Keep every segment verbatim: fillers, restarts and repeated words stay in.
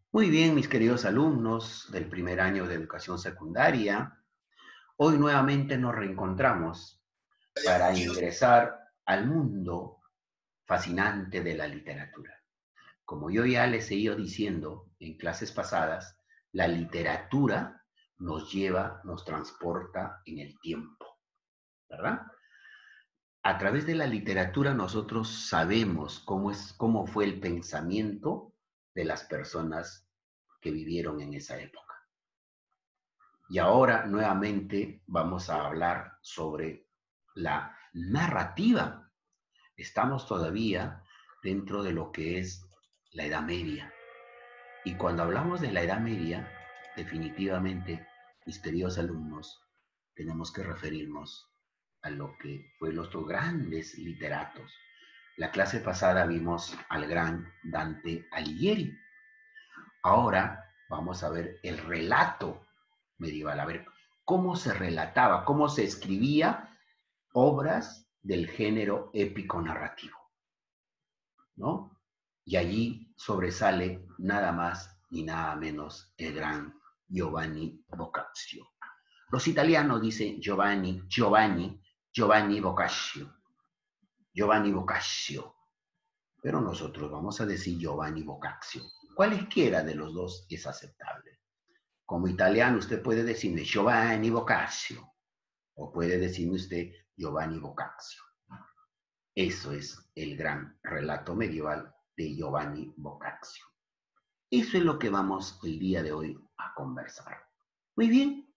Muy bien, mis queridos alumnos del primer año de educación secundaria, hoy nuevamente nos reencontramos para ingresar al mundo fascinante de la literatura. Como yo ya les he ido diciendo en clases pasadas, la literatura nos lleva, nos transporta en el tiempo, ¿verdad? A través de la literatura nosotros sabemos cómo es, cómo fue el pensamiento de las personas que vivieron en esa época. Y ahora nuevamente vamos a hablar sobre la narrativa. Estamos todavía dentro de lo que es la Edad Media. Y cuando hablamos de la Edad Media, definitivamente, mis queridos alumnos, tenemos que referirnos a lo que fue los dos grandes literatos. La clase pasada vimos al gran Dante Alighieri. Ahora vamos a ver el relato medieval, a ver cómo se relataba, cómo se escribía obras del género épico narrativo, ¿no? Y allí sobresale nada más ni nada menos el gran Giovanni Boccaccio. Los italianos dicen Giovanni, Giovanni, Giovanni Boccaccio, Giovanni Boccaccio, pero nosotros vamos a decir Giovanni Boccaccio. Cualesquiera de los dos es aceptable. Como italiano usted puede decirme Giovanni Boccaccio o puede decirme usted Giovanni Boccaccio. Eso es el gran relato medieval de Giovanni Boccaccio. Eso es lo que vamos el día de hoy a conversar. Muy bien,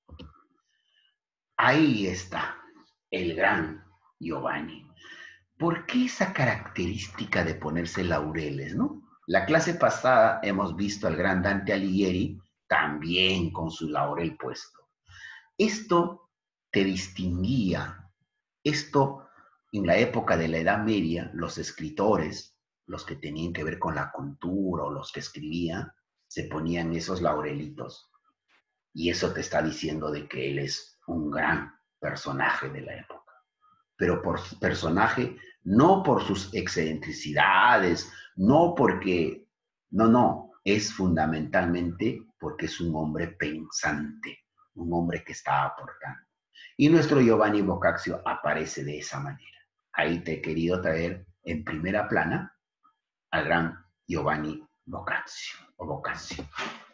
ahí está el gran Giovanni. ¿Por qué esa característica de ponerse laureles, no? La clase pasada hemos visto al gran Dante Alighieri también con su laurel puesto. Esto te distinguía, esto en la época de la Edad Media, los escritores, los que tenían que ver con la cultura o los que escribían, se ponían esos laurelitos. Y eso te está diciendo de que él es un gran personaje de la época. Pero por personaje, no por sus excentricidades, no porque, no, no, es fundamentalmente porque es un hombre pensante, un hombre que está aportando. Y nuestro Giovanni Boccaccio aparece de esa manera. Ahí te he querido traer en primera plana al gran Giovanni Boccaccio o Boccaccio.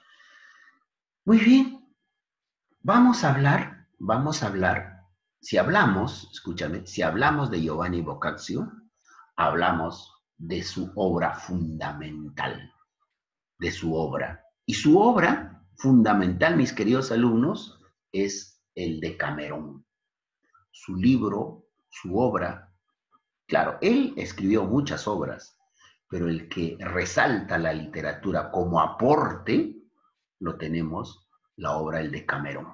Muy bien, vamos a hablar, vamos a hablar, si hablamos, escúchame, si hablamos de Giovanni Boccaccio, hablamos de su obra fundamental, de su obra. Y su obra fundamental, mis queridos alumnos, es el Decamerón. Su libro, su obra, claro, él escribió muchas obras, pero el que resalta la literatura como aporte, lo tenemos, la obra El Decamerón.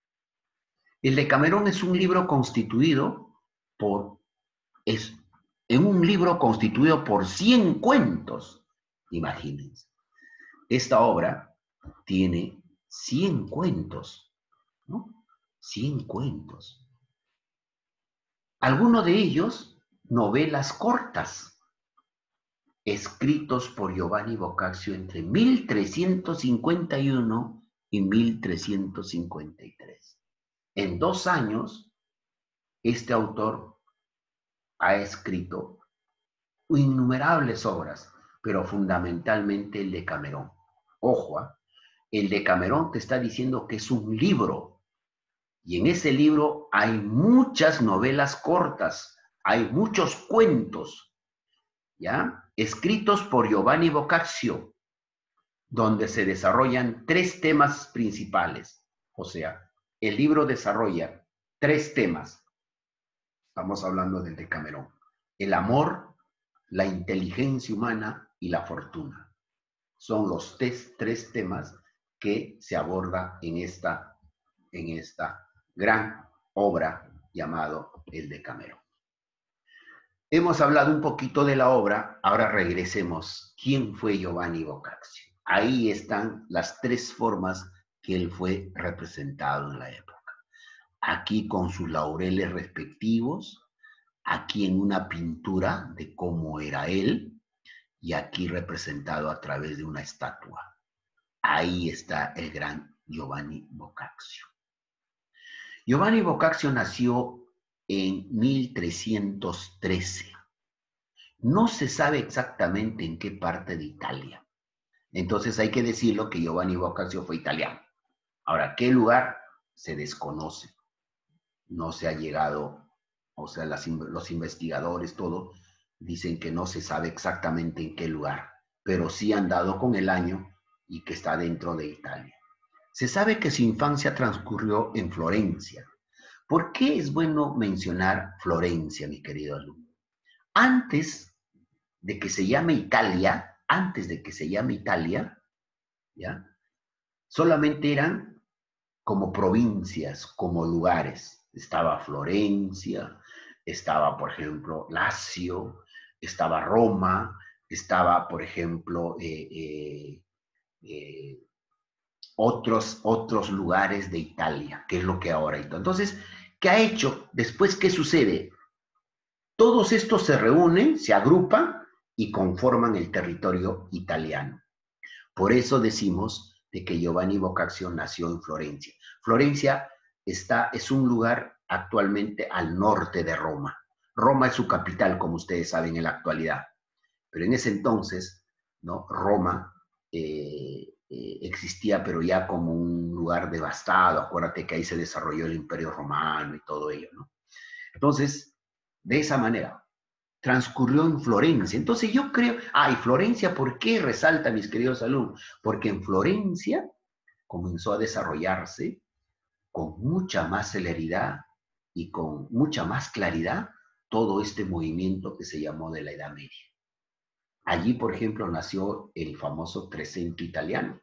El Decamerón es un libro constituido por, es en un libro constituido por cien cuentos, imagínense. Esta obra tiene cien cuentos, ¿no? cien cuentos. Algunos de ellos, novelas cortas, escritos por Giovanni Boccaccio entre mil trescientos cincuenta y uno y mil trescientos cincuenta y tres. En dos años, este autor ha escrito innumerables obras, pero fundamentalmente el Decamerón. Ojo, ¿eh? El Decamerón te está diciendo que es un libro, y en ese libro hay muchas novelas cortas, hay muchos cuentos, ¿ya? Escritos por Giovanni Boccaccio, donde se desarrollan tres temas principales. O sea, el libro desarrolla tres temas. Estamos hablando del Decamerón. El amor, la inteligencia humana y la fortuna. Son los tres, tres temas que se aborda en esta, en esta gran obra llamado El Decamerón. Hemos hablado un poquito de la obra, ahora regresemos. ¿Quién fue Giovanni Boccaccio? Ahí están las tres formas que él fue representado en la época. Aquí con sus laureles respectivos, aquí en una pintura de cómo era él, y aquí representado a través de una estatua. Ahí está el gran Giovanni Boccaccio. Giovanni Boccaccio nació en mil trescientos trece. No se sabe exactamente en qué parte de Italia. Entonces hay que decirlo que Giovanni Boccaccio fue italiano. Ahora, ¿qué lugar? Se desconoce. No se ha llegado, o sea, las, los investigadores, todo, dicen que no se sabe exactamente en qué lugar, pero sí han dado con el año y que está dentro de Italia. Se sabe que su infancia transcurrió en Florencia. ¿Por qué es bueno mencionar Florencia, mi querido alumno? Antes de que se llame Italia, antes de que se llame Italia, ¿ya? Solamente eran como provincias, como lugares. Estaba Florencia, estaba, por ejemplo, Lacio, estaba Roma, estaba, por ejemplo, eh, eh, eh, otros, otros lugares de Italia, que es lo que ahora hay. Entonces, ¿qué ha hecho? Después, ¿qué sucede? Todos estos se reúnen, se agrupan y conforman el territorio italiano. Por eso decimos de que Giovanni Boccaccio nació en Florencia. Florencia está, es un lugar actualmente al norte de Roma. Roma es su capital, como ustedes saben en la actualidad. Pero en ese entonces, ¿no? Roma eh, eh, existía, pero ya como un lugar devastado. Acuérdate que ahí se desarrolló el Imperio Romano y todo ello, ¿no? Entonces, de esa manera, transcurrió en Florencia. Entonces yo creo, ah, y Florencia, ¿por qué resalta, mis queridos alumnos? Porque en Florencia comenzó a desarrollarse con mucha más celeridad y con mucha más claridad todo este movimiento que se llamó de la Edad Media. Allí, por ejemplo, nació el famoso Trecento italiano,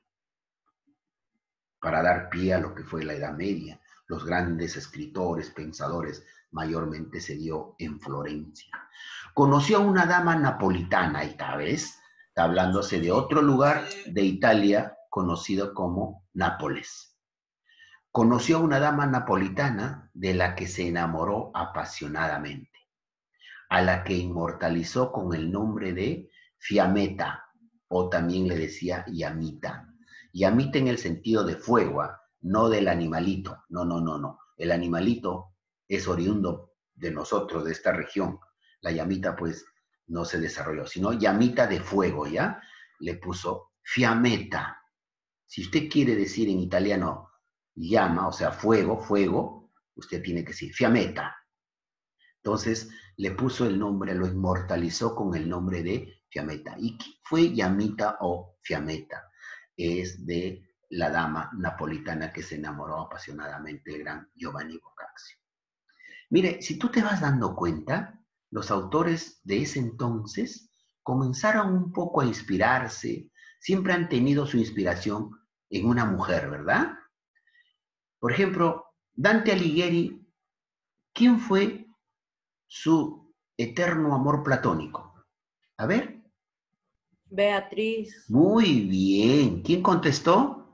para dar pie a lo que fue la Edad Media. Los grandes escritores, pensadores, mayormente se dio en Florencia. Conoció a una dama napolitana, y tal vez está hablándose de otro lugar de Italia conocido como Nápoles. Conoció a una dama napolitana de la que se enamoró apasionadamente, a la que inmortalizó con el nombre de Fiammetta, o también le decía Yamita. Yamita en el sentido de fuego, no del animalito, no, no, no, no. El animalito es oriundo de nosotros, de esta región. La Yamita, pues, no se desarrolló, sino Yamita de fuego, ¿ya? Le puso Fiammetta. Si usted quiere decir en italiano llama, o sea, fuego, fuego, usted tiene que decir Fiammetta. Entonces, le puso el nombre, lo inmortalizó con el nombre de Fiammetta. ¿Y quién fue Yamita o Fiammetta? Es de la dama napolitana que se enamoró apasionadamente del gran Giovanni Boccaccio. Mire, si tú te vas dando cuenta, los autores de ese entonces comenzaron un poco a inspirarse, siempre han tenido su inspiración en una mujer, ¿verdad? Por ejemplo, Dante Alighieri, ¿quién fue su eterno amor platónico? A ver. Beatriz. Muy bien. ¿Quién contestó?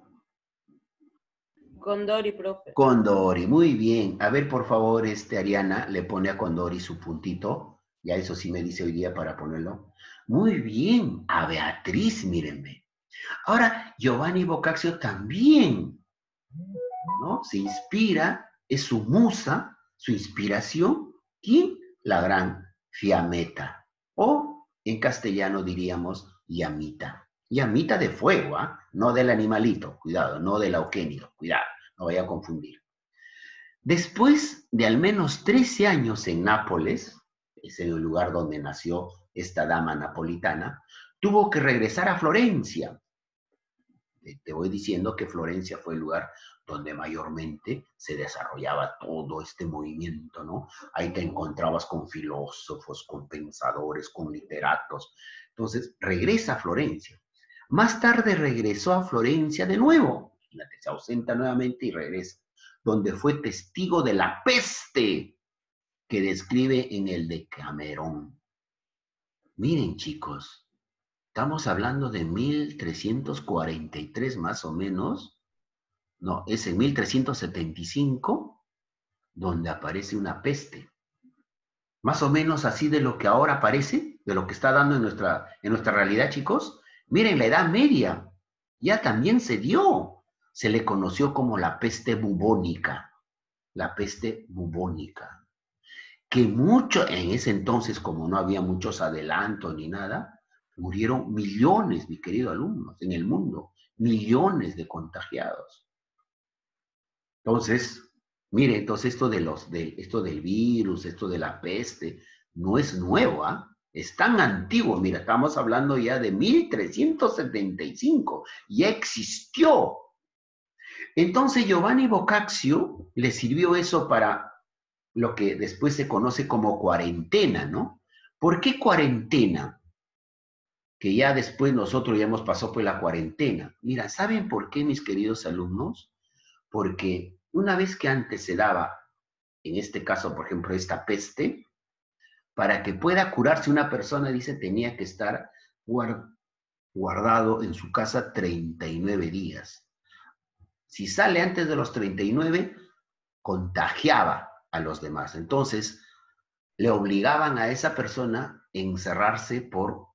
Condori, profe. Condori, muy bien. A ver, por favor, este, Ariana, le pone a Condori su puntito. Ya eso sí me dice hoy día para ponerlo. Muy bien. A Beatriz, mírenme. Ahora, Giovanni Boccaccio también, ¿no? Se inspira, es su musa, su inspiración. ¿Quién? La gran Fiammetta. O, en castellano diríamos, Yamita. Yamita de fuego, ¿ah? ¿eh? No del animalito, cuidado, no del auquénido, cuidado, no vaya a confundir. Después de al menos trece años en Nápoles, es el lugar donde nació esta dama napolitana, tuvo que regresar a Florencia. Te voy diciendo que Florencia fue el lugar donde mayormente se desarrollaba todo este movimiento, ¿no? Ahí te encontrabas con filósofos, con pensadores, con literatos. Entonces, regresa a Florencia. Más tarde regresó a Florencia de nuevo. Fíjate, se ausenta nuevamente y regresa, donde fue testigo de la peste que describe en el Decamerón. Miren, chicos, estamos hablando de mil trescientos cuarenta y tres más o menos. No, es en mil trescientos setenta y cinco donde aparece una peste. Más o menos así de lo que ahora aparece, de lo que está dando en nuestra, en nuestra realidad, chicos. Miren, la Edad Media ya también se dio. Se le conoció como la peste bubónica. La peste bubónica. Que mucho, en ese entonces, como no había muchos adelantos ni nada, murieron millones, mi querido alumnos, en el mundo. Millones de contagiados. Entonces, mire, entonces esto, de los, de, esto del virus, esto de la peste, no es nuevo, ¿ah? ¿eh? Es tan antiguo, mira, estamos hablando ya de mil trescientos setenta y cinco, ya existió. Entonces Giovanni Boccaccio le sirvió eso para lo que después se conoce como cuarentena, ¿no? ¿Por qué cuarentena? Que ya después nosotros ya hemos pasado por la cuarentena. Mira, ¿saben por qué, mis queridos alumnos? Porque una vez que antes se daba, en este caso, por ejemplo, esta peste, para que pueda curarse una persona, dice, tenía que estar guardado en su casa treinta y nueve días. Si sale antes de los treinta y nueve, contagiaba a los demás. Entonces, le obligaban a esa persona a encerrarse por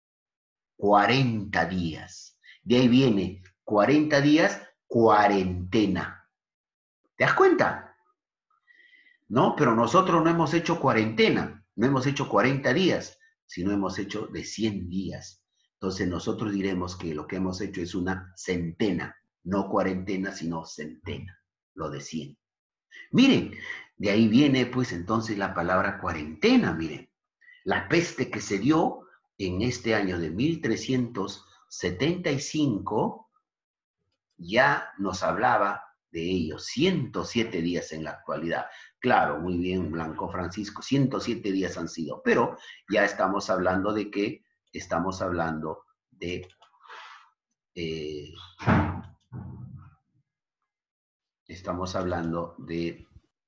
cuarenta días. De ahí viene cuarenta días, cuarentena. ¿Te das cuenta? No, pero nosotros no hemos hecho cuarentena, no hemos hecho cuarenta días, sino hemos hecho de cien días. Entonces nosotros diremos que lo que hemos hecho es una centena, no cuarentena, sino centena, lo de cien. Miren, de ahí viene pues entonces la palabra cuarentena, miren. La peste que se dio en este año de mil trescientos setenta y cinco ya nos hablaba de ello, ciento siete días en la actualidad. Claro, muy bien, Blanco Francisco, ciento siete días han sido, pero ya estamos hablando de que estamos hablando de eh, estamos hablando de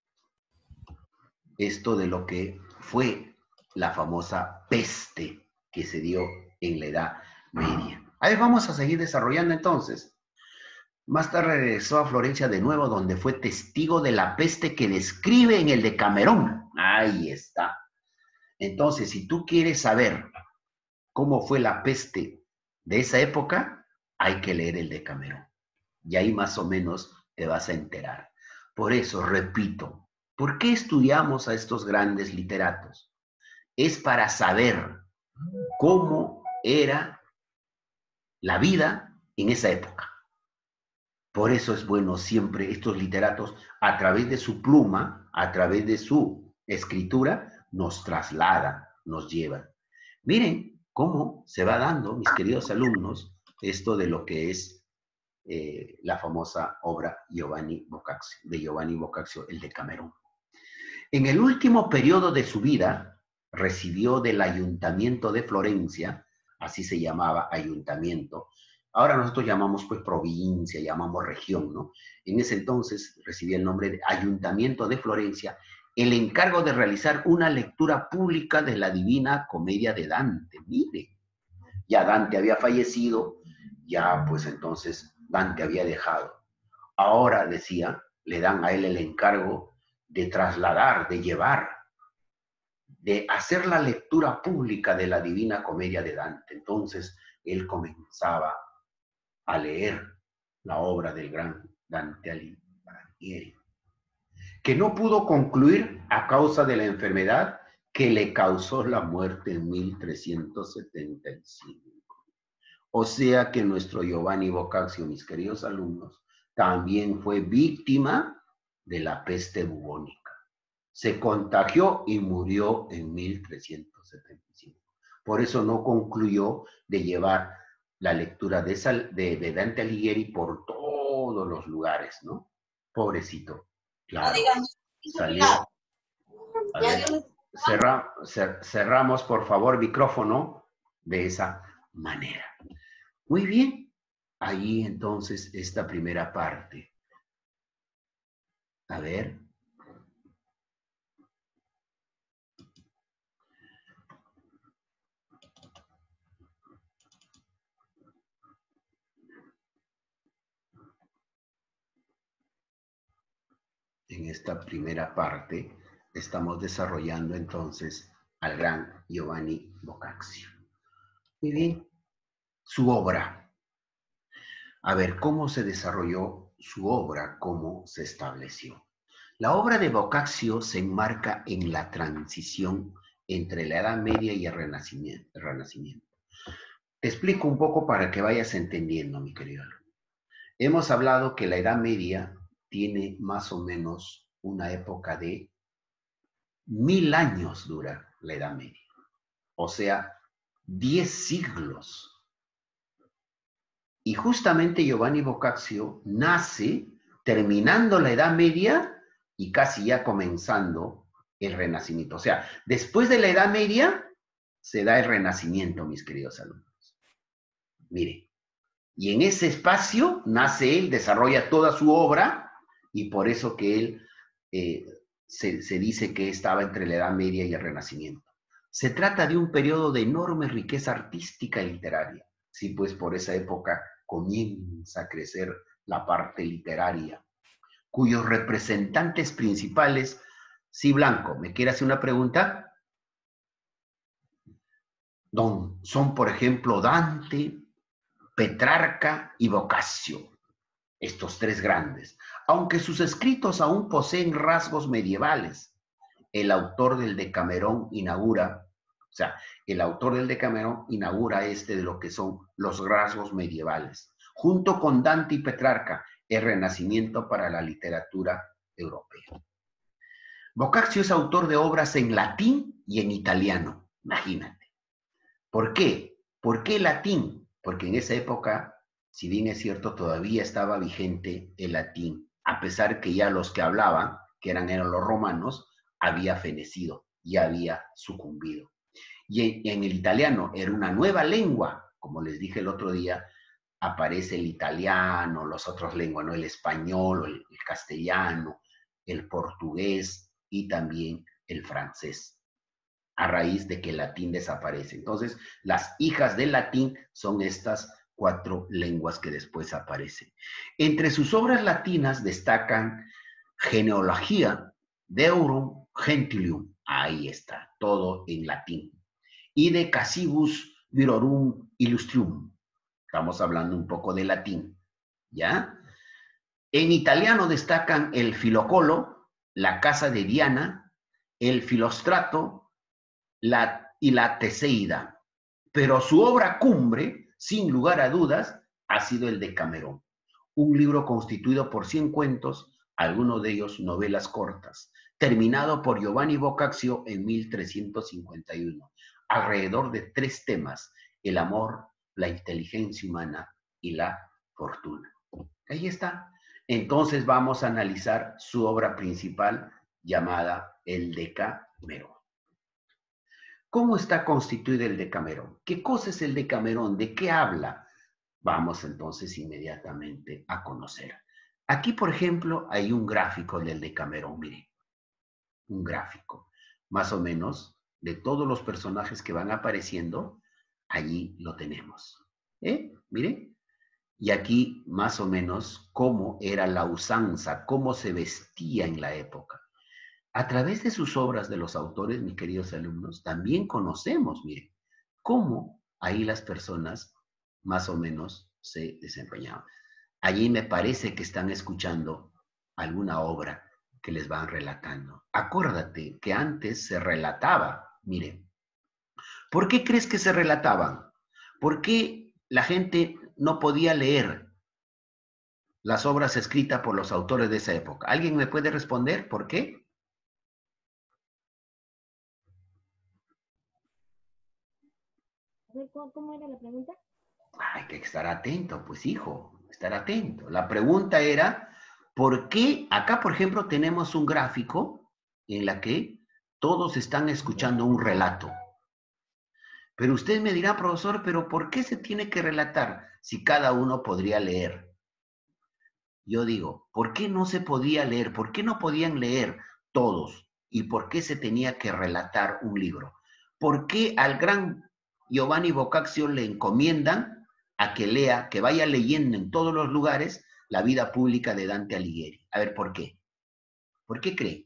esto de lo que fue la famosa peste que se dio en la Edad Media. A ver, vamos a seguir desarrollando entonces. Más tarde regresó a Florencia de nuevo, donde fue testigo de la peste que describe en el Decamerón. Ahí está. Entonces, si tú quieres saber cómo fue la peste de esa época, hay que leer el Decamerón. Y ahí más o menos te vas a enterar. Por eso, repito, ¿por qué estudiamos a estos grandes literatos? Es para saber cómo era la vida en esa época. Por eso es bueno siempre estos literatos, a través de su pluma, a través de su escritura, nos trasladan, nos llevan. Miren cómo se va dando, mis queridos alumnos, esto de lo que es eh, la famosa obra Giovanni Boccaccio, de Giovanni Boccaccio, el Decamerón. En el último periodo de su vida, recibió del Ayuntamiento de Florencia, así se llamaba ayuntamiento. Ahora nosotros llamamos pues provincia, llamamos región, ¿no? En ese entonces recibía el nombre de Ayuntamiento de Florencia, el encargo de realizar una lectura pública de la Divina Comedia de Dante. Mire, ya Dante había fallecido, ya pues entonces Dante había dejado. Ahora, decía, le dan a él el encargo de trasladar, de llevar, de hacer la lectura pública de la Divina Comedia de Dante. Entonces, él comenzaba a leer la obra del gran Dante Alighieri, que no pudo concluir a causa de la enfermedad que le causó la muerte en mil trescientos setenta y cinco. O sea que nuestro Giovanni Boccaccio, mis queridos alumnos, también fue víctima de la peste bubónica. Se contagió y murió en mil trescientos setenta y cinco. Por eso no concluyó de llevar la lectura de, esa, de, de Dante Alighieri por todos los lugares, ¿no? Pobrecito. Claro, salió. A ver, cerra, cer, cerramos, por favor, micrófono de esa manera. Muy bien. Ahí entonces esta primera parte. A ver. En esta primera parte estamos desarrollando entonces al gran Giovanni Boccaccio. Muy bien, su obra. A ver, ¿cómo se desarrolló su obra? ¿Cómo se estableció? La obra de Boccaccio se enmarca en la transición entre la Edad Media y el Renacimiento. el Renacimiento. Te explico un poco para que vayas entendiendo, mi querido alumno. Hemos hablado que la Edad Media tiene más o menos una época de mil años dura la Edad Media. O sea, diez siglos. Y justamente Giovanni Boccaccio nace terminando la Edad Media y casi ya comenzando el Renacimiento. O sea, después de la Edad Media se da el Renacimiento, mis queridos alumnos. Mire, y en ese espacio nace él, desarrolla toda su obra, y por eso que él eh, se, se dice que estaba entre la Edad Media y el Renacimiento. Se trata de un periodo de enorme riqueza artística y literaria. Sí, pues por esa época comienza a crecer la parte literaria, cuyos representantes principales, sí, Blanco, ¿me quiere hacer una pregunta? Don, son, por ejemplo, Dante, Petrarca y Boccaccio, estos tres grandes, aunque sus escritos aún poseen rasgos medievales. El autor del Decamerón inaugura, o sea, el autor del Decamerón inaugura este de lo que son los rasgos medievales, junto con Dante y Petrarca, el renacimiento para la literatura europea. Boccaccio es autor de obras en latín y en italiano, imagínate. ¿Por qué? ¿Por qué latín? Porque en esa época, si bien es cierto, todavía estaba vigente el latín, a pesar que ya los que hablaban, que eran, eran los romanos, había fenecido, ya había sucumbido. Y en, en el italiano era una nueva lengua, como les dije el otro día, aparece el italiano, las otras lenguas, ¿no? El español, el, el castellano, el portugués y también el francés, a raíz de que el latín desaparece. Entonces, las hijas del latín son estas cuatro lenguas que después aparecen. Entre sus obras latinas destacan Genealogía Deorum Gentilium, ahí está, todo en latín, y de Casibus Virorum Illustrium, estamos hablando un poco de latín, ¿ya? En italiano destacan el Filocolo, la Casa de Diana, el Filostrato, la, y la Teseida. Pero su obra cumbre, sin lugar a dudas, ha sido el Decamerón, un libro constituido por cien cuentos, algunos de ellos novelas cortas, terminado por Giovanni Boccaccio en mil trescientos cincuenta y uno, alrededor de tres temas: el amor, la inteligencia humana y la fortuna. Ahí está. Entonces vamos a analizar su obra principal llamada el Decamerón. ¿Cómo está constituido el Decamerón? ¿Qué cosa es el Decamerón? ¿De qué habla? Vamos entonces inmediatamente a conocer. Aquí, por ejemplo, hay un gráfico del Decamerón, mire, un gráfico, más o menos, de todos los personajes que van apareciendo, allí lo tenemos. ¿Eh? Mire, y aquí más o menos cómo era la usanza, cómo se vestía en la época. A través de sus obras de los autores, mis queridos alumnos, también conocemos, mire, cómo ahí las personas más o menos se desempeñaban. Allí me parece que están escuchando alguna obra que les van relatando. Acuérdate que antes se relataba, mire, ¿por qué crees que se relataban? ¿Por qué la gente no podía leer las obras escritas por los autores de esa época? ¿Alguien me puede responder por qué? ¿Cómo era la pregunta? Hay que estar atento, pues hijo, estar atento. La pregunta era, ¿por qué acá, por ejemplo, tenemos un gráfico en la que todos están escuchando un relato? Pero usted me dirá, profesor, ¿pero por qué se tiene que relatar si cada uno podría leer? Yo digo, ¿por qué no se podía leer? ¿Por qué no podían leer todos? ¿Y por qué se tenía que relatar un libro? ¿Por qué al gran Giovanni Boccaccio le encomiendan a que lea, que vaya leyendo en todos los lugares la vida pública de Dante Alighieri? A ver, ¿por qué? ¿Por qué cree?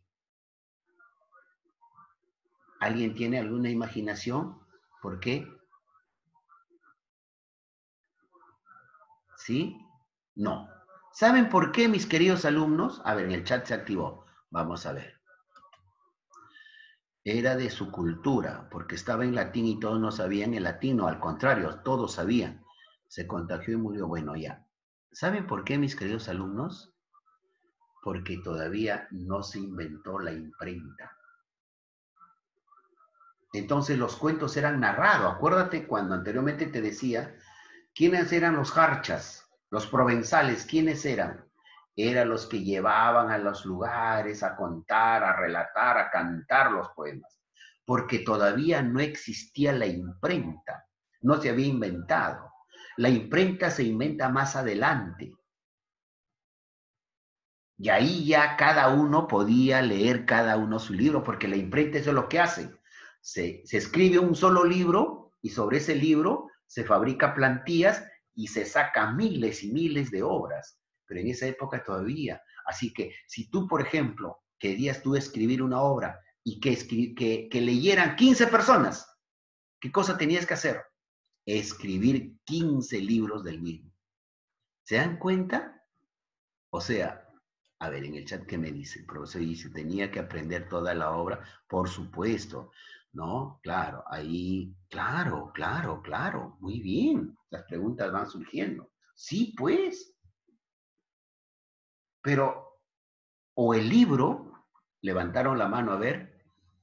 ¿Alguien tiene alguna imaginación? ¿Por qué? ¿Sí? No. ¿Saben por qué, mis queridos alumnos? A ver, en el chat se activó. Vamos a ver. Era de su cultura, porque estaba en latín y todos no sabían el latín, no, al contrario, todos sabían. Se contagió y murió. Bueno, ya. ¿Saben por qué, mis queridos alumnos? Porque todavía no se inventó la imprenta. Entonces los cuentos eran narrados. Acuérdate cuando anteriormente te decía, ¿quiénes eran los jarchas? Los provenzales, ¿quiénes eran? Eran los que llevaban a los lugares a contar, a relatar, a cantar los poemas. Porque todavía no existía la imprenta. No se había inventado. La imprenta se inventa más adelante. Y ahí ya cada uno podía leer cada uno su libro, porque la imprenta eso es lo que hace. Se, se escribe un solo libro y sobre ese libro se fabrica plantillas y se sacan miles y miles de obras. Pero en esa época todavía. Así que si tú, por ejemplo, querías tú escribir una obra y que, que, que leyeran quince personas, ¿qué cosa tenías que hacer? Escribir quince libros del mismo. ¿Se dan cuenta? O sea, a ver, en el chat, ¿qué me dice? El profesor dice, tenía que aprender toda la obra, por supuesto, ¿no? Claro, ahí, claro, claro, claro, muy bien, las preguntas van surgiendo. Sí, pues, pero, o el libro, levantaron la mano a ver,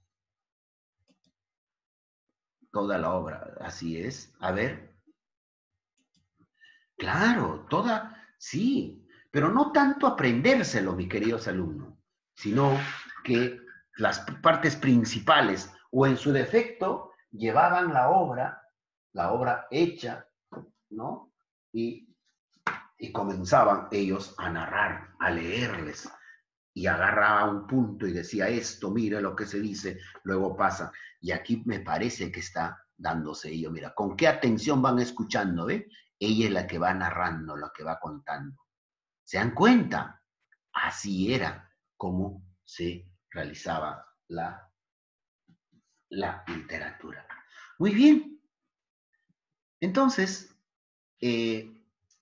toda la obra, así es, a ver, claro, toda, sí, pero no tanto aprendérselo, mis queridos alumnos, sino que las partes principales, o en su defecto, llevaban la obra, la obra hecha, ¿no? Y, y comenzaban ellos a narrar, a leerles, y agarraba un punto y decía esto, mira lo que se dice, luego pasa. Y aquí me parece que está dándose ello, mira, con qué atención van escuchando, ¿ve? Ella es la que va narrando, la que va contando. ¿Se dan cuenta? Así era como se realizaba la, la literatura. Muy bien. Entonces, eh,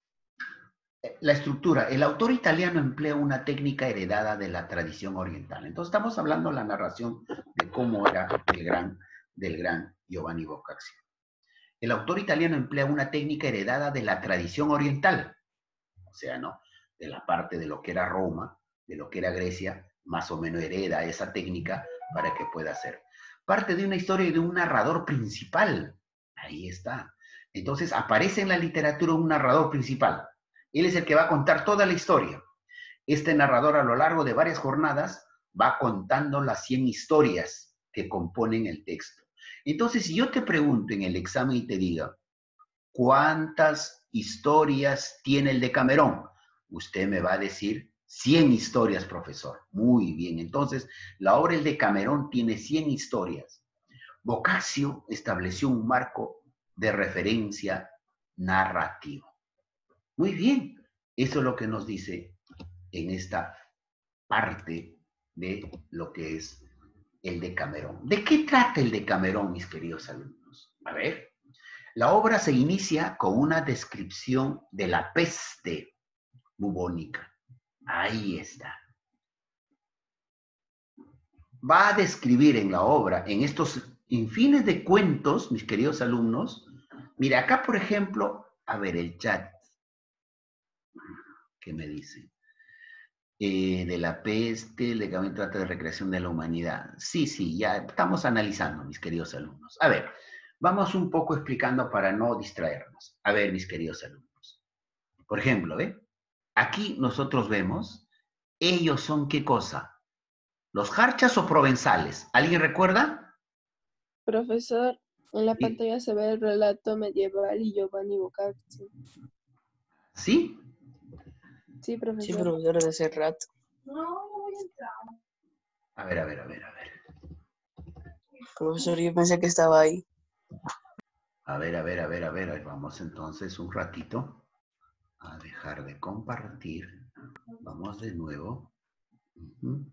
la estructura. El autor italiano emplea una técnica heredada de la tradición oriental. Entonces, estamos hablando de la narración de cómo era el gran, del gran Giovanni Boccaccio. El autor italiano emplea una técnica heredada de la tradición oriental, o sea, ¿no? De la parte de lo que era Roma, de lo que era Grecia, más o menos hereda esa técnica para que pueda ser. Parte de una historia y de un narrador principal. Ahí está. Entonces aparece en la literatura un narrador principal. Él es el que va a contar toda la historia. Este narrador a lo largo de varias jornadas va contando las cien historias que componen el texto. Entonces, si yo te pregunto en el examen y te diga, ¿cuántas historias tiene el Decamerón? Usted me va a decir cien historias, profesor. Muy bien, entonces la obra El Decamerón tiene cien historias. Boccaccio estableció un marco de referencia narrativo. Muy bien, eso es lo que nos dice en esta parte de lo que es el Decamerón. ¿De qué trata el Decamerón, mis queridos alumnos? A ver. La obra se inicia con una descripción de la peste bubónica. Ahí está. Va a describir en la obra, en estos infines de cuentos, mis queridos alumnos. Mira, acá, por ejemplo, a ver el chat. ¿Qué me dice? Eh, de la peste, legalmente trata de recreación de la humanidad. Sí, sí, ya estamos analizando, mis queridos alumnos. A ver, vamos un poco explicando para no distraernos. A ver, mis queridos alumnos. Por ejemplo, ¿ve? Aquí nosotros vemos, ellos son ¿qué cosa? ¿Los jarchas o provenzales? ¿Alguien recuerda? Profesor, en la Sí. pantalla se ve el relato medieval y Giovanni Boccaccio. ¿Sí? Sí, Sí, profesor. profesor, de hace rato. No, no voy a entrar. A ver, a ver, a ver, a ver. Profesor, yo pensé que estaba ahí. A ver, a ver, a ver, a ver. Vamos entonces un ratito a dejar de compartir. Vamos de nuevo. Uh-huh.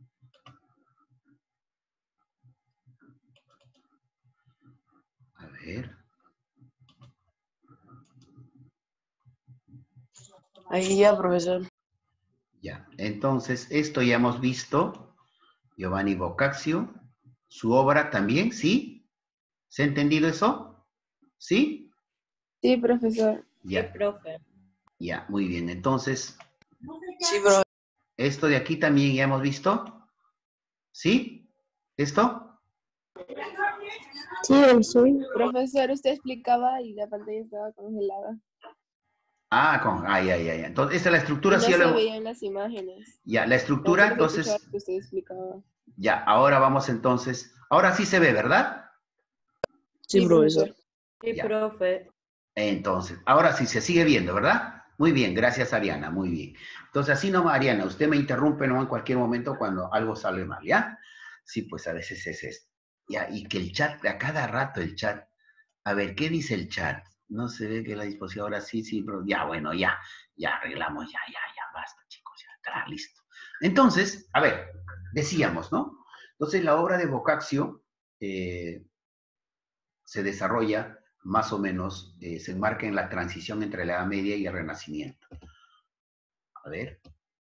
A ver. Ahí ya, profesor. Ya, entonces, esto ya hemos visto, Giovanni Boccaccio, su obra también, ¿sí? ¿Se ha entendido eso? ¿Sí? Sí, profesor. Ya, Sí, profe. ya, muy bien. Entonces, Sí, profe. esto de aquí también ya hemos visto, ¿sí? ¿Esto? Sí, sí. Profesor, usted explicaba y la pantalla estaba congelada. Ah, con, ay, ay, ay. Entonces, esta es la Y estructura, no sí, ya se lo- veían las imágenes. ya, la No estructura, solo se escuchaba entonces, lo que usted explicaba. ya, ahora vamos entonces, ahora sí se ve, ¿verdad? Sí, Sí, profesor. profesor. Sí, Ya. profe. Entonces, ahora sí se sigue viendo, ¿verdad? Muy bien, gracias Ariana, muy bien. Entonces, así nomás, Ariana, usted me interrumpe ¿no? en cualquier momento cuando algo sale mal, ¿ya? Sí, pues a veces es esto. Ya, y que el chat, a cada rato el chat, a ver, ¿qué dice el chat? No se ve que la disposición ahora sí, sí, pero ya, bueno, ya, ya arreglamos, ya, ya, ya, basta, chicos, ya está listo. Entonces, a ver, decíamos, ¿no? Entonces, la obra de Boccaccio eh, se desarrolla más o menos, eh, se enmarca en la transición entre la Edad Media y el Renacimiento. A ver.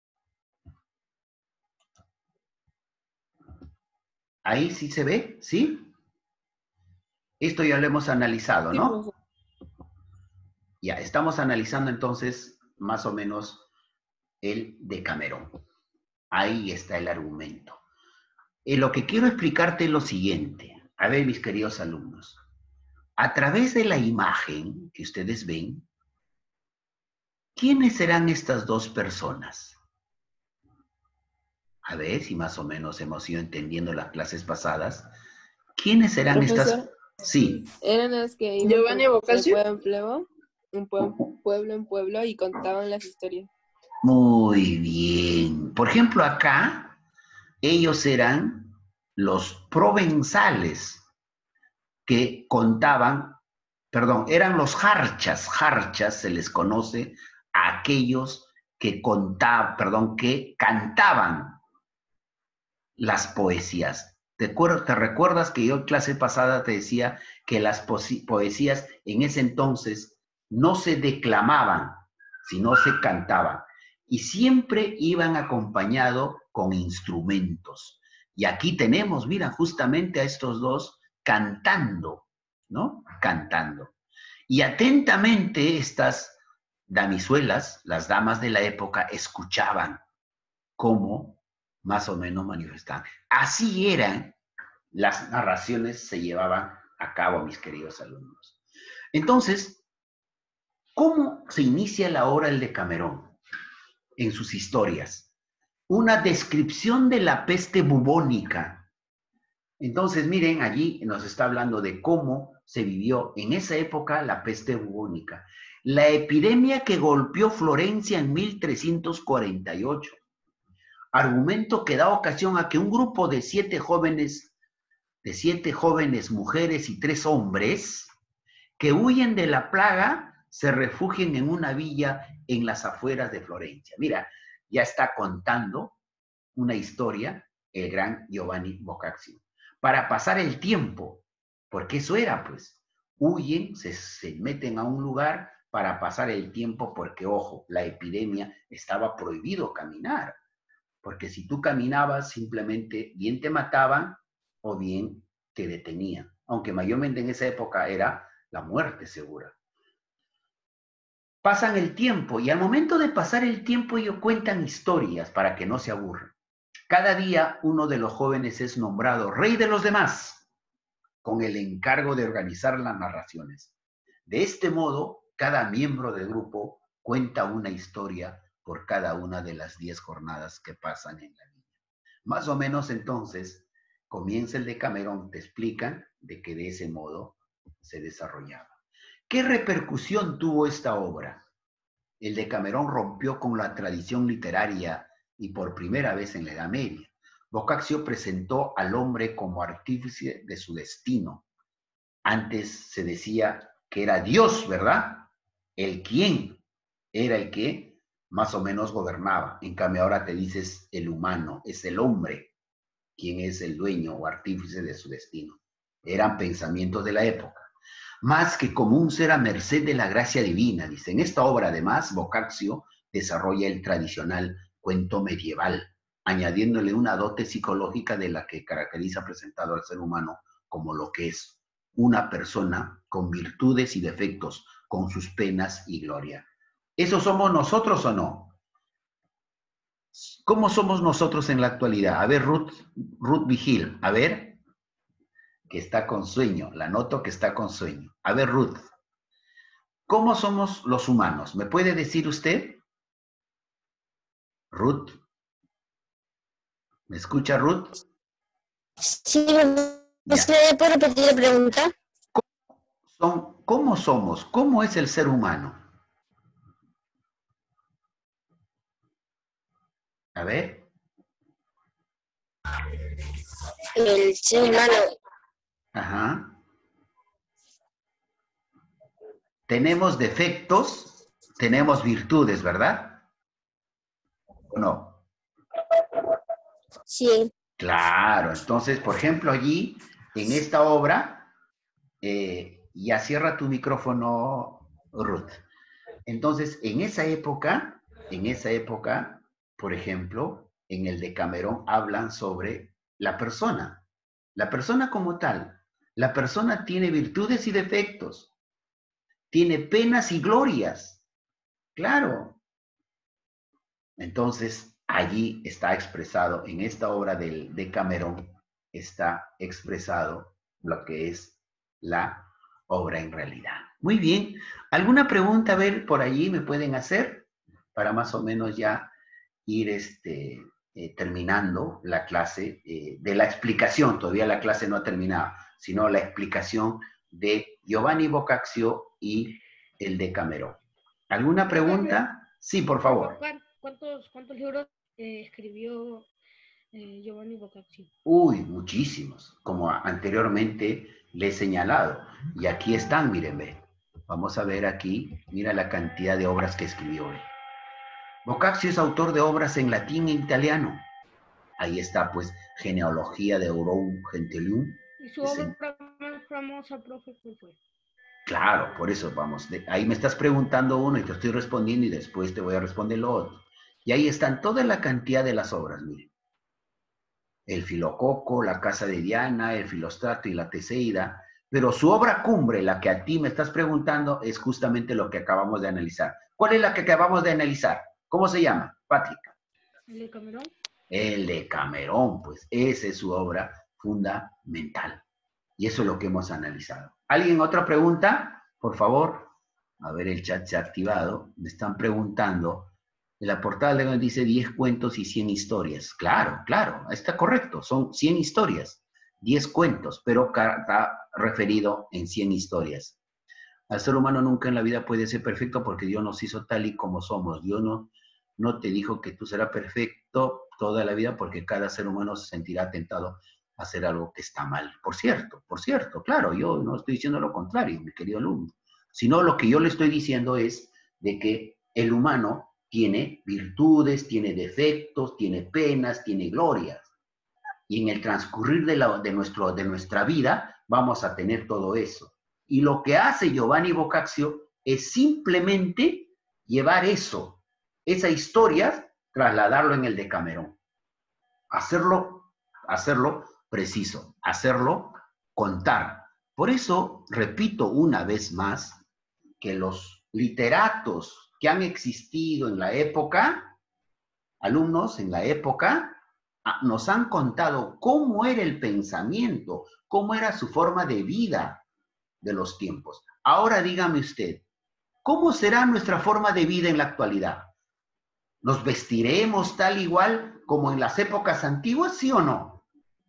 Ahí sí se ve, ¿sí? Esto ya lo hemos analizado, Sí, ¿no? profesor. Ya, estamos analizando entonces más o menos el Decamerón. Ahí está el argumento. Eh, lo que quiero explicarte es lo siguiente. A ver, mis queridos alumnos. A través de la imagen que ustedes ven, ¿quiénes serán estas dos personas? A ver si más o menos hemos ido entendiendo las clases pasadas. ¿Quiénes serán Profesor, estas? Sí. eran las que iban Giovanni por- de Boccaccio. pueblo en pueblo, un pue- pueblo en pueblo y contaban las historias. Muy bien. Por ejemplo, acá, ellos eran los provenzales que contaban, perdón, eran los jarchas. Jarchas se les conoce a aquellos que contaban, perdón, que cantaban las poesías. ¿Te, ¿Te recuerdas que yo en clase pasada te decía que las poesías en ese entonces no se declamaban, sino se cantaban? Y siempre iban acompañados con instrumentos. Y aquí tenemos, mira, justamente a estos dos cantando, ¿no? Cantando. Y atentamente estas damizuelas, las damas de la época, escuchaban cómo más o menos manifestaban. Así eran las narraciones se llevaban a cabo, mis queridos alumnos. Entonces, ¿cómo se inicia la obra del Decamerón en sus historias? Una descripción de la peste bubónica. Entonces, miren, allí nos está hablando de cómo se vivió en esa época la peste bubónica. La epidemia que golpeó Florencia en mil trescientos cuarenta y ocho. Argumento que da ocasión a que un grupo de siete jóvenes, de siete jóvenes mujeres y tres hombres que huyen de la plaga se refugien en una villa en las afueras de Florencia. Mira, ya está contando una historia el gran Giovanni Boccaccio. Para pasar el tiempo, porque eso era, pues, huyen, se, se meten a un lugar para pasar el tiempo porque, ojo, la epidemia estaba prohibido caminar. Porque si tú caminabas, simplemente bien te mataban o bien te detenían. Aunque mayormente en esa época era la muerte segura. Pasan el tiempo y al momento de pasar el tiempo ellos cuentan historias para que no se aburran. Cada día uno de los jóvenes es nombrado rey de los demás con el encargo de organizar las narraciones. De este modo, cada miembro del grupo cuenta una historia por cada una de las diez jornadas que pasan en la vida. Más o menos entonces comienza el Decamerón, te explican de que de ese modo se desarrollaba. ¿Qué repercusión tuvo esta obra? El Decamerón rompió con la tradición literaria y por primera vez en la Edad Media. Boccaccio presentó al hombre como artífice de su destino. Antes se decía que era Dios, ¿verdad? El quién era el que más o menos gobernaba. En cambio ahora te dices el humano, es el hombre quien es el dueño o artífice de su destino. Eran pensamientos de la época. Más que como un ser a merced de la gracia divina, dice. En esta obra, además, Boccaccio desarrolla el tradicional cuento medieval, añadiéndole una dote psicológica de la que caracteriza presentado al ser humano como lo que es una persona con virtudes y defectos, con sus penas y gloria. ¿Eso somos nosotros o no? ¿Cómo somos nosotros en la actualidad? A ver, Ruth, Ruth Vigil, a ver, que está con sueño, la noto que está con sueño. A ver, Ruth, ¿cómo somos los humanos? ¿Me puede decir usted? Ruth, ¿me escucha Ruth? Sí, ¿usted puede repetir la pregunta? ¿Cómo, son, ¿Cómo somos? ¿Cómo es el ser humano? A ver. El ser humano. Ajá. Tenemos defectos, tenemos virtudes, ¿verdad? ¿O no? Sí. Claro, entonces, por ejemplo, allí, en esta obra, eh, ya cierra tu micrófono, Ruth. Entonces, en esa época, en esa época, por ejemplo, en el Decamerón hablan sobre la persona, la persona como tal. La persona tiene virtudes y defectos, tiene penas y glorias, claro. Entonces, allí está expresado, en esta obra del Decamerón, está expresado lo que es la obra en realidad. Muy bien. ¿Alguna pregunta, a ver, por allí me pueden hacer? Para más o menos ya ir este, eh, terminando la clase eh, de la explicación. Todavía la clase no ha terminado, sino la explicación de Giovanni Boccaccio y el Decamerón. ¿Alguna pregunta? Sí, por favor. ¿Cuántos, cuántos libros eh, escribió eh, Giovanni Boccaccio? Uy, muchísimos, como anteriormente le he señalado. Y aquí están, miren, ve. Vamos a ver aquí, mira la cantidad de obras que escribió él. Boccaccio es autor de obras en latín e italiano. Ahí está, pues, Genealogía de Aurum Gentium. ¿Y su obra más famosa, profe, cuál fue? Claro, por eso vamos. De, ahí me estás preguntando uno y te estoy respondiendo y después te voy a responder lo otro. Y ahí están toda la cantidad de las obras, miren. El Filococo, la Casa de Diana, el Filostrato y la Teseida, pero su obra cumbre, la que a ti me estás preguntando, es justamente lo que acabamos de analizar. ¿Cuál es la que acabamos de analizar? ¿Cómo se llama, Patrick? ¿El Decamerón? El Decamerón, pues esa es su obra fundamental. Y eso es lo que hemos analizado. ¿Alguien otra pregunta? Por favor. A ver, el chat se ha activado. Me están preguntando. La portada de dice diez cuentos y cien historias. Claro, claro, está correcto. Son cien historias, diez cuentos, pero está referido en cien historias. Al ser humano nunca en la vida puede ser perfecto porque Dios nos hizo tal y como somos. Dios no, no te dijo que tú serás perfecto toda la vida porque cada ser humano se sentirá tentado a hacer algo que está mal. Por cierto, por cierto, claro, yo no estoy diciendo lo contrario, mi querido alumno. Sino lo que yo le estoy diciendo es de que el humano tiene virtudes, tiene defectos, tiene penas, tiene glorias. Y en el transcurrir de, la, de, nuestro, de nuestra vida vamos a tener todo eso. Y lo que hace Giovanni Boccaccio es simplemente llevar eso, esa historia, trasladarlo en el Decamerón. Hacerlo, hacerlo preciso, hacerlo contar. Por eso, repito una vez más, que los literatos que han existido en la época, alumnos en la época, nos han contado cómo era el pensamiento, cómo era su forma de vida de los tiempos. Ahora dígame usted, ¿cómo será nuestra forma de vida en la actualidad? ¿Nos vestiremos tal igual como en las épocas antiguas, sí o no?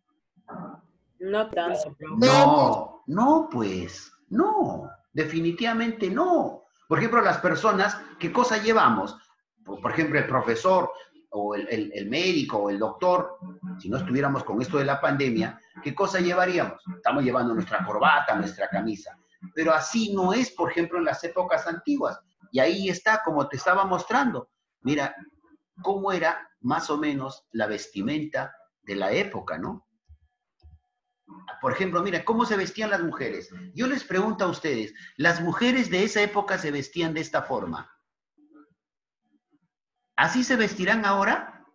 No tanto. No, no, pues, no, definitivamente no. Por ejemplo, las personas, ¿qué cosa llevamos? Por ejemplo, el profesor o el, el, el médico o el doctor, si no estuviéramos con esto de la pandemia, ¿qué cosa llevaríamos? Estamos llevando nuestra corbata, nuestra camisa. Pero así no es, por ejemplo, en las épocas antiguas. Y ahí está, como te estaba mostrando. Mira, cómo era más o menos la vestimenta de la época, ¿no? Por ejemplo, mira, ¿cómo se vestían las mujeres? Yo les pregunto a ustedes, ¿las mujeres de esa época se vestían de esta forma? ¿Así se vestirán ahora?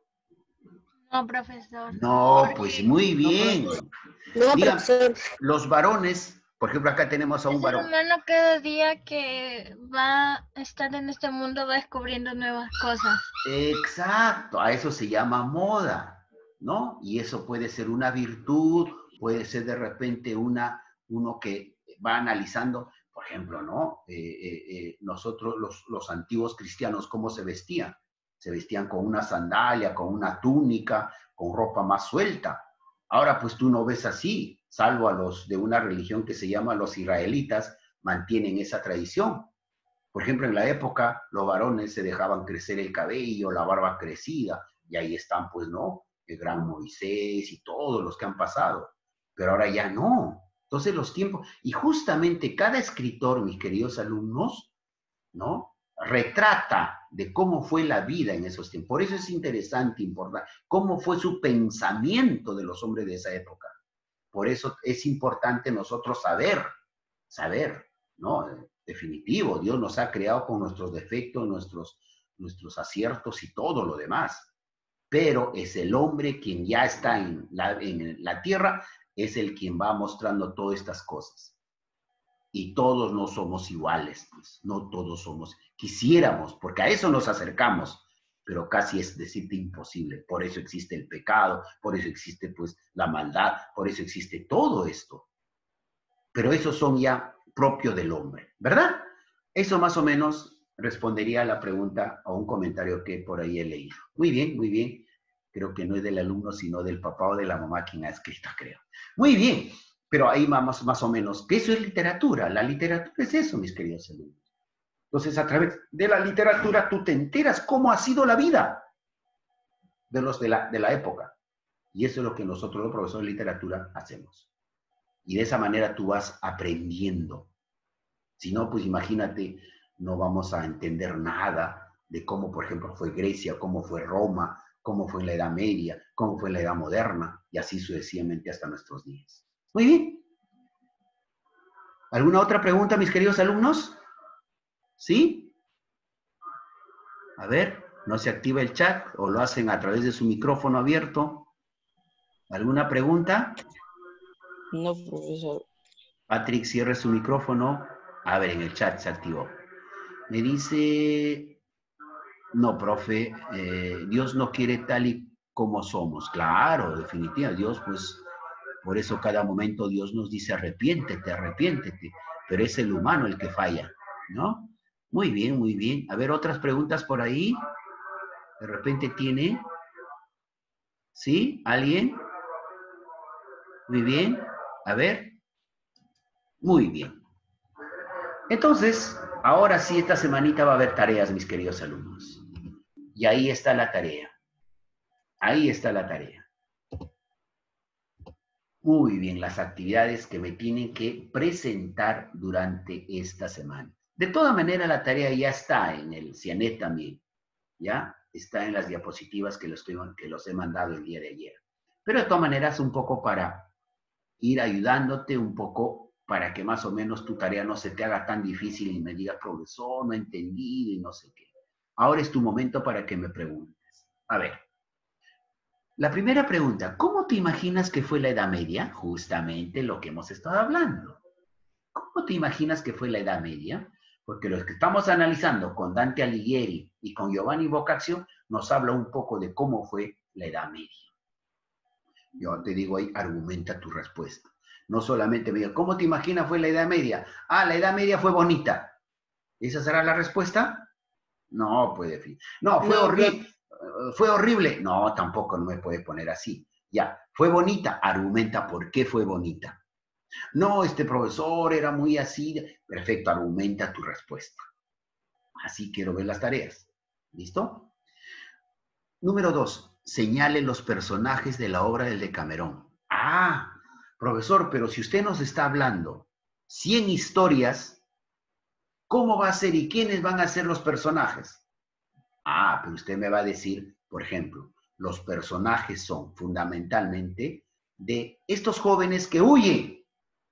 No, profesor. No, Porque pues muy bien. No, Digan, profesor. los varones, por ejemplo, acá tenemos a un el ser varón. humano cada día que va a estar en este mundo va descubriendo nuevas cosas. Exacto, a eso se llama moda, ¿no? Y eso puede ser una virtud, puede ser de repente una, uno que va analizando, por ejemplo, ¿no? Eh, eh, eh, nosotros, los, los antiguos cristianos, ¿cómo se vestían? Se vestían con una sandalia, con una túnica, con ropa más suelta. Ahora pues tú no ves así, salvo a los de una religión que se llama los israelitas, mantienen esa tradición. Por ejemplo, en la época, los varones se dejaban crecer el cabello, la barba crecida, y ahí están, pues, ¿no? El gran Moisés y todos los que han pasado. Pero ahora ya no. Entonces los tiempos, y justamente cada escritor, mis queridos alumnos, ¿no? Retrata de cómo fue la vida en esos tiempos. Por eso es interesante, importante, cómo fue su pensamiento de los hombres de esa época. Por eso es importante nosotros saber, saber, ¿no? Definitivo, Dios nos ha creado con nuestros defectos, nuestros, nuestros aciertos y todo lo demás. Pero es el hombre quien ya está en la, en la tierra, es el quien va mostrando todas estas cosas. Y todos no somos iguales, pues, no todos somos, quisiéramos, porque a eso nos acercamos, pero casi es decirte imposible. Por eso existe el pecado, por eso existe pues la maldad, por eso existe todo esto. Pero esos son ya propios del hombre, ¿verdad? Eso más o menos respondería a la pregunta o un comentario que por ahí he leído. Muy bien, muy bien. Creo que no es del alumno, sino del papá o de la mamá quien ha escrito, creo. Muy bien. Pero ahí vamos más o menos, que eso es literatura. La literatura es eso, mis queridos alumnos. Entonces, a través de la literatura, tú te enteras cómo ha sido la vida de los de la, de la época. Y eso es lo que nosotros, los profesores de literatura, hacemos. Y de esa manera tú vas aprendiendo. Si no, pues imagínate, no vamos a entender nada de cómo, por ejemplo, fue Grecia, cómo fue Roma, cómo fue en la Edad Media, cómo fue en la Edad Moderna, y así sucesivamente hasta nuestros días. Muy bien. ¿Alguna otra pregunta, mis queridos alumnos? ¿Sí? A ver, ¿no se activa el chat o lo hacen a través de su micrófono abierto? ¿Alguna pregunta? No, profesor. Patrick, cierre su micrófono. A ver, en el chat se activó. Me dice, no, profe, eh, Dios no quiere tal y como somos. Claro, definitivamente, Dios pues... Por eso cada momento Dios nos dice, arrepiéntete, arrepiéntete. Pero es el humano el que falla, ¿no? Muy bien, muy bien. A ver, otras preguntas por ahí. De repente tiene. ¿Sí? ¿Alguien? Muy bien. A ver. Muy bien. Entonces, ahora sí, esta semanita va a haber tareas, mis queridos alumnos. Y ahí está la tarea. Ahí está la tarea. Muy bien, las actividades que me tienen que presentar durante esta semana. De toda manera, la tarea ya está en el CIANET también, ¿ya? Está en las diapositivas que los, tengo, que los he mandado el día de ayer. Pero de todas maneras, un poco para ir ayudándote, un poco para que más o menos tu tarea no se te haga tan difícil y me digas, profesor, no he entendido y no sé qué. Ahora es tu momento para que me preguntes. A ver. La primera pregunta, ¿cómo te imaginas que fue la Edad Media? Justamente lo que hemos estado hablando. ¿Cómo te imaginas que fue la Edad Media? Porque lo que estamos analizando con Dante Alighieri y con Giovanni Boccaccio nos habla un poco de cómo fue la Edad Media. Yo te digo ahí, argumenta tu respuesta. No solamente me digas, ¿cómo te imaginas fue la Edad Media? Ah, la Edad Media fue bonita. ¿Esa será la respuesta? No, puede. No, fue no, horrible. ¿Fue horrible? No, tampoco no me puede poner así. Ya, ¿fue bonita? Argumenta por qué fue bonita. No, este profesor era muy así. Perfecto, argumenta tu respuesta. Así quiero ver las tareas. ¿Listo? Número dos, señale los personajes de la obra del Decamerón. Ah, profesor, pero si usted nos está hablando cien historias, ¿cómo va a ser y quiénes van a ser los personajes? Ah, pero usted me va a decir, por ejemplo, los personajes son fundamentalmente de estos jóvenes que huyen.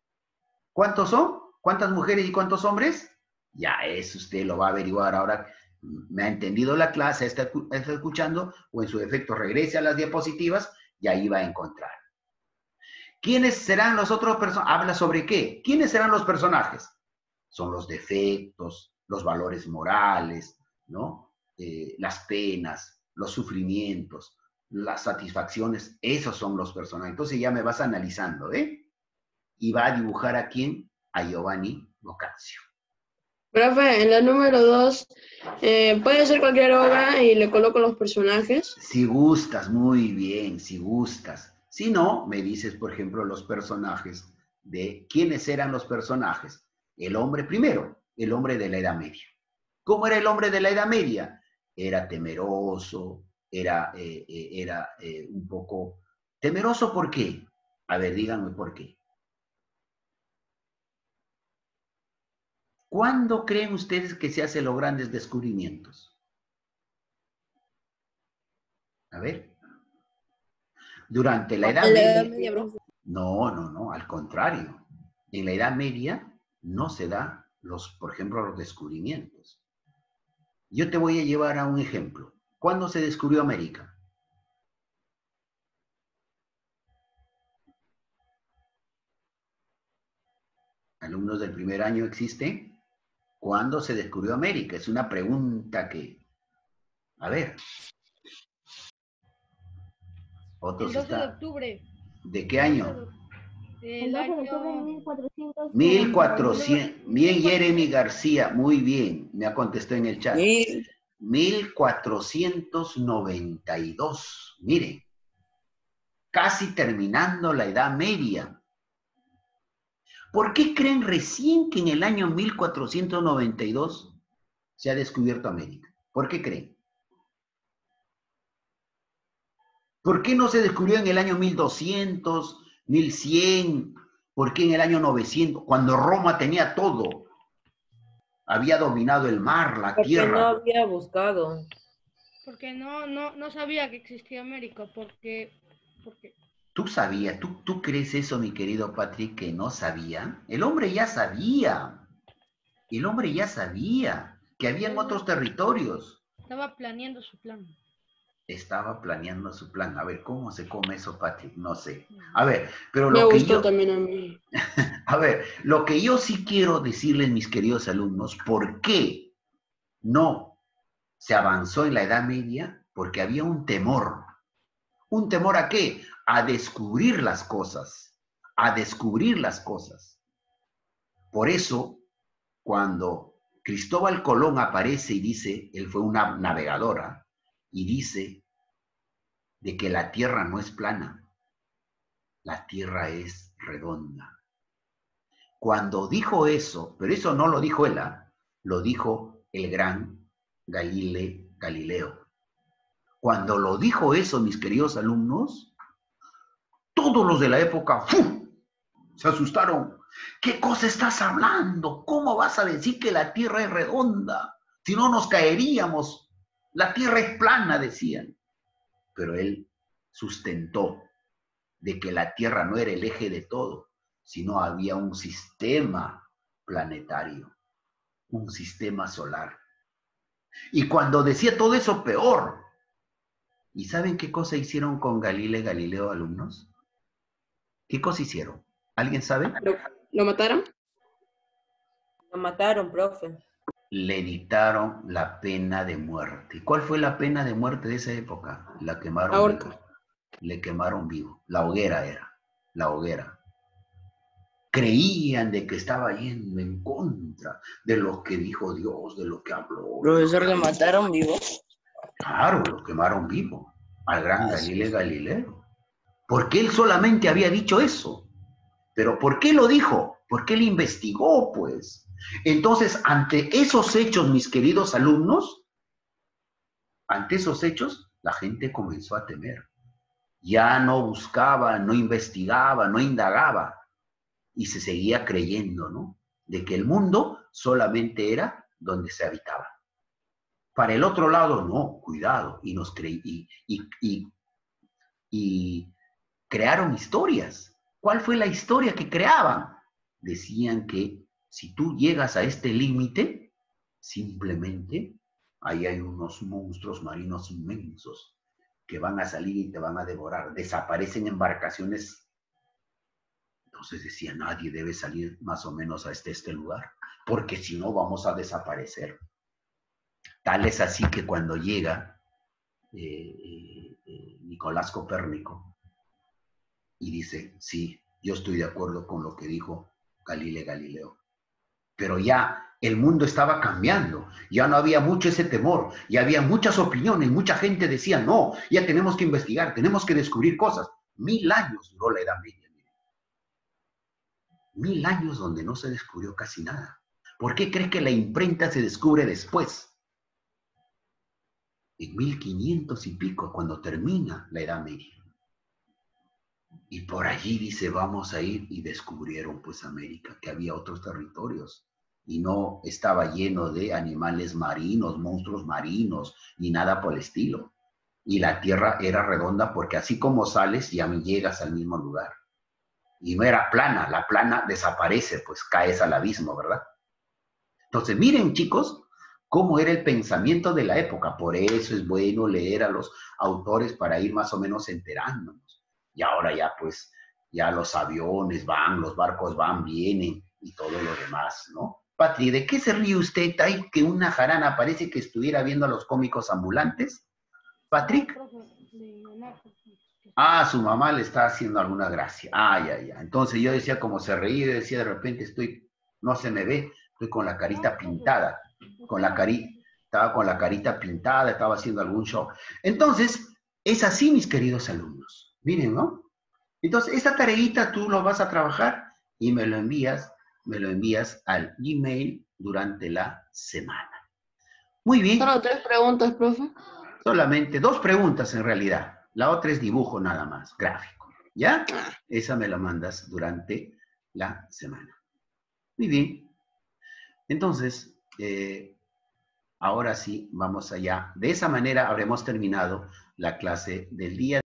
¿Cuántos son? ¿Cuántas mujeres y cuántos hombres? Ya, eso usted lo va a averiguar ahora me ha entendido la clase, está, está escuchando, o en su defecto regrese a las diapositivas y ahí va a encontrar. ¿Quiénes serán los otros personajes? ¿Habla sobre qué? ¿Quiénes serán los personajes? Son los defectos, los valores morales, ¿no? Eh, las penas, los sufrimientos, las satisfacciones, esos son los personajes. Entonces ya me vas analizando, ¿eh? Y va a dibujar a quién, a Giovanni Boccaccio. Profe, en la número dos, eh, puede ser cualquier obra y le coloco los personajes. Si gustas, muy bien, si gustas. Si no, me dices, por ejemplo, los personajes de quiénes eran los personajes. El hombre, primero, el hombre de la Edad Media. ¿Cómo era el hombre de la Edad Media? Era temeroso, era, eh, eh, era eh, un poco... ¿Temeroso por qué? A ver, díganme por qué. ¿Cuándo creen ustedes que se hacen los grandes descubrimientos? A ver. Durante la Edad Media. No, no, no, al contrario. En la Edad Media no se da, los, por ejemplo, los descubrimientos. Yo te voy a llevar a un ejemplo. ¿Cuándo se descubrió América? ¿Alumnos del primer año existen? ¿Cuándo se descubrió América? Es una pregunta que... A ver. Otros El doce está... de octubre. ¿De qué año? El doce de octubre de mil cuatrocientos. mil cuatrocientos. Bien, Jeremy García. Muy bien. Me ha contestado en el chat. Sí. mil cuatrocientos noventa y dos. Miren. Casi terminando la Edad Media. ¿Por qué creen recién que en el año mil cuatrocientos noventa y dos se ha descubierto América? ¿Por qué creen? ¿Por qué no se descubrió en el año mil doscientos, mil cien? ¿Por qué en el año novecientos? Cuando Roma tenía todo. Había dominado el mar, la Porque tierra. no había buscado. Porque no, no, no sabía que existía América, porque... porque... ¿Tú sabías? ¿Tú, ¿Tú crees eso, mi querido Patrick, que no sabía? El hombre ya sabía. El hombre ya sabía que había en otros territorios. Estaba planeando su plan. Estaba planeando su plan. A ver, ¿cómo se come eso, Patrick? No sé. A ver, pero Me lo que gustó yo... también a mí. A ver, lo que yo sí quiero decirles, mis queridos alumnos, ¿por qué no se avanzó en la Edad Media? Porque había un temor. ¿Un temor a qué? A descubrir las cosas. A descubrir las cosas. Por eso, cuando Cristóbal Colón aparece y dice, él fue una navegadora, y dice de que la tierra no es plana, la tierra es redonda. Cuando dijo eso, pero eso no lo dijo él, ¿eh? Lo dijo el gran Galile Galileo. Cuando lo dijo eso, mis queridos alumnos, todos los de la época ¡fum!, se asustaron. ¿Qué cosa estás hablando? ¿Cómo vas a decir que la tierra es redonda? Si no nos caeríamos. La tierra es plana, decían. Pero él sustentó de que la tierra no era el eje de todo, sino había un sistema planetario, un sistema solar. Y cuando decía todo eso, peor. ¿Y saben qué cosa hicieron con Galileo Galileo, alumnos? ¿Qué cosa hicieron? ¿Alguien sabe? ¿Lo, lo mataron? Lo mataron, profe. Le dictaron la pena de muerte. ¿Cuál fue la pena de muerte de esa época? La quemaron La horca. vivo. Le quemaron vivo. La hoguera era. La hoguera. Creían de que estaba yendo en contra de lo que dijo Dios, de lo que habló. Profesor, ¿le mataron vivo? Claro, lo quemaron vivo. Al gran Ah, Galileo sí. Galileo. Porque él solamente había dicho eso. ¿Pero por qué lo dijo? Porque él investigó, pues. Entonces, ante esos hechos, mis queridos alumnos, ante esos hechos, la gente comenzó a temer. Ya no buscaba, no investigaba, no indagaba. Y se seguía creyendo, ¿no? De que el mundo solamente era donde se habitaba. Para el otro lado, no, cuidado. Y nos creí, y, y, y, y crearon historias. ¿Cuál fue la historia que creaban? Decían que si tú llegas a este límite, simplemente ahí hay unos monstruos marinos inmensos que van a salir y te van a devorar. Desaparecen embarcaciones. Entonces decía, nadie debe salir más o menos a este, este lugar, porque si no vamos a desaparecer. Tal es así que cuando llega eh, eh, eh, Nicolás Copérnico y dice, sí, yo estoy de acuerdo con lo que dijo Galileo Galileo. Pero ya el mundo estaba cambiando, ya no había mucho ese temor, ya había muchas opiniones, mucha gente decía, no, ya tenemos que investigar, tenemos que descubrir cosas. Mil años duró la Edad Media. Mil años donde no se descubrió casi nada. ¿Por qué cree que la imprenta se descubre después? En mil quinientos y pico, cuando termina la Edad Media. Y por allí dice, vamos a ir, y descubrieron pues América, que había otros territorios. Y no estaba lleno de animales marinos, monstruos marinos, ni nada por el estilo. Y la tierra era redonda porque así como sales, ya llegas al mismo lugar. Y no era plana, la plana desaparece, pues caes al abismo, ¿verdad? Entonces, miren, chicos, cómo era el pensamiento de la época. Por eso es bueno leer a los autores para ir más o menos enterándonos. Y ahora ya, pues, ya los aviones van, los barcos van, vienen y todo lo demás, ¿no? Patri, ¿de qué se ríe usted? ¿Hay que una jarana parece que estuviera viendo a los cómicos ambulantes? ¿Patrick? Ah, su mamá le está haciendo alguna gracia. Ah, ya, ya. Entonces yo decía, como se reía, yo decía, de repente estoy, no se me ve, estoy con la carita pintada. Con la carita, estaba con la carita pintada, estaba haciendo algún show. Entonces, es así, mis queridos alumnos. Miren, ¿no? Entonces, esta tareita tú lo vas a trabajar y me lo envías, me lo envías al Gmail durante la semana. Muy bien. Solo tres preguntas, profe. Solamente dos preguntas en realidad. La otra es dibujo nada más, gráfico. ¿Ya? Esa me la mandas durante la semana. Muy bien. Entonces, eh, ahora sí, vamos allá. De esa manera habremos terminado la clase del día.